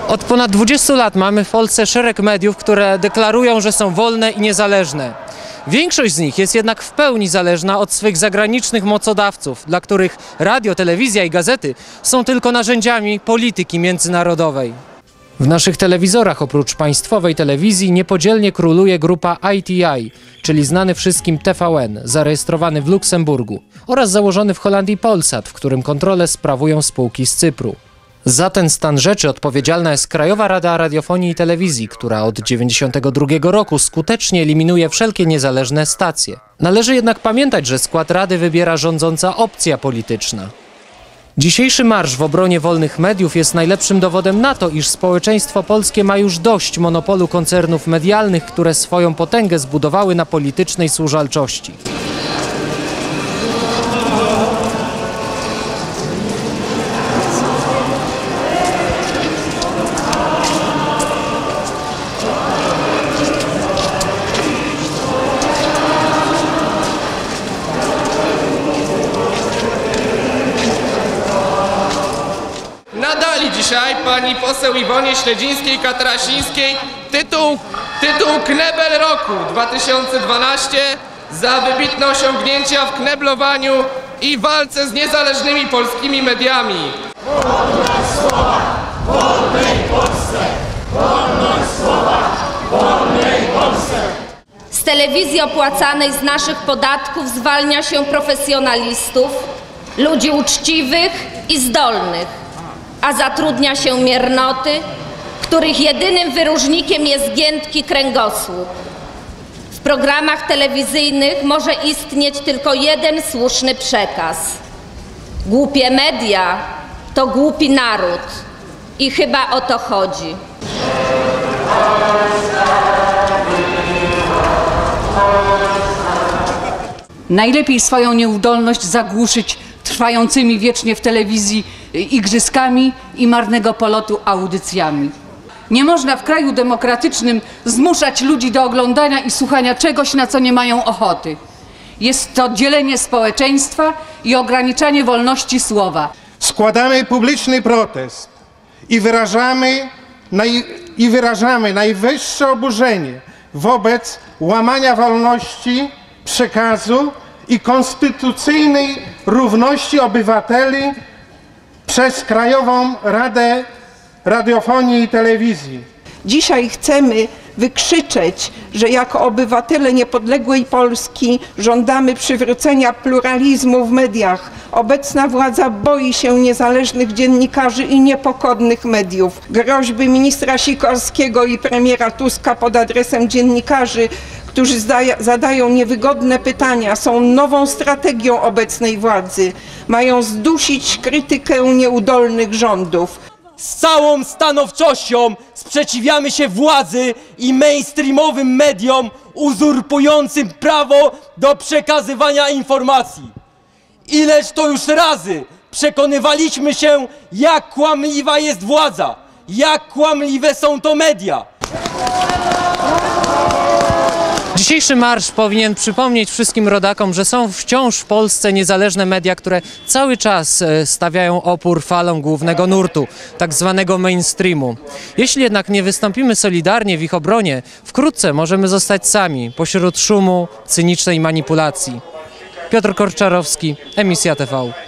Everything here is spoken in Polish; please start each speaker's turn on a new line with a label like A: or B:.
A: Od ponad 20 lat mamy w Polsce szereg mediów, które deklarują, że są wolne i niezależne. Większość z nich jest jednak w pełni zależna od swych zagranicznych mocodawców, dla których radio, telewizja i gazety są tylko narzędziami polityki międzynarodowej. W naszych telewizorach oprócz państwowej telewizji niepodzielnie króluje grupa ITI, czyli znany wszystkim TVN, zarejestrowany w Luksemburgu, oraz założony w Holandii Polsat, w którym kontrolę sprawują spółki z Cypru. Za ten stan rzeczy odpowiedzialna jest Krajowa Rada Radiofonii i Telewizji, która od 1992 roku skutecznie eliminuje wszelkie niezależne stacje. Należy jednak pamiętać, że skład Rady wybiera rządząca opcja polityczna. Dzisiejszy marsz w obronie wolnych mediów jest najlepszym dowodem na to, iż społeczeństwo polskie ma już dość monopolu koncernów medialnych, które swoją potęgę zbudowały na politycznej służalczości.
B: Nadali dzisiaj pani poseł Iwonie Śledzińskiej-Katarasińskiej tytuł Knebel Roku 2012 za wybitne osiągnięcia w kneblowaniu i walce z niezależnymi polskimi mediami.
C: Wolność słowa w wolnej Polsce! Wolność słowa w wolnej Polsce!
D: Z telewizji opłacanej z naszych podatków zwalnia się profesjonalistów, ludzi uczciwych i zdolnych, a zatrudnia się miernoty, których jedynym wyróżnikiem jest giętki kręgosłup. W programach telewizyjnych może istnieć tylko jeden słuszny przekaz. Głupie media to głupi naród i chyba o to chodzi.
E: Najlepiej swoją nieudolność zagłuszyć trwającymi wiecznie w telewizji igrzyskami i marnego polotu audycjami. Nie można w kraju demokratycznym zmuszać ludzi do oglądania i słuchania czegoś, na co nie mają ochoty. Jest to dzielenie społeczeństwa i ograniczanie wolności słowa.
F: Składamy publiczny protest i wyrażamy najwyższe oburzenie wobec łamania wolności przekazu i konstytucyjnej równości obywateli przez Krajową Radę Radiofonii i Telewizji.
G: Dzisiaj chcemy wykrzyczeć, że jako obywatele niepodległej Polski żądamy przywrócenia pluralizmu w mediach. Obecna władza boi się niezależnych dziennikarzy i niepokornych mediów. Groźby ministra Sikorskiego i premiera Tuska pod adresem dziennikarzy, którzy zadają niewygodne pytania, są nową strategią obecnej władzy. Mają zdusić krytykę nieudolnych rządów.
H: Z całą stanowczością sprzeciwiamy się władzy i mainstreamowym mediom uzurpującym prawo do przekazywania informacji. Ileż to już razy przekonywaliśmy się, jak kłamliwa jest władza, jak kłamliwe są to media.
A: Dzisiejszy marsz powinien przypomnieć wszystkim rodakom, że są wciąż w Polsce niezależne media, które cały czas stawiają opór falom głównego nurtu, tak zwanego mainstreamu. Jeśli jednak nie wystąpimy solidarnie w ich obronie, wkrótce możemy zostać sami pośród szumu cynicznej manipulacji. Piotr Korczarowski, Emisja TV.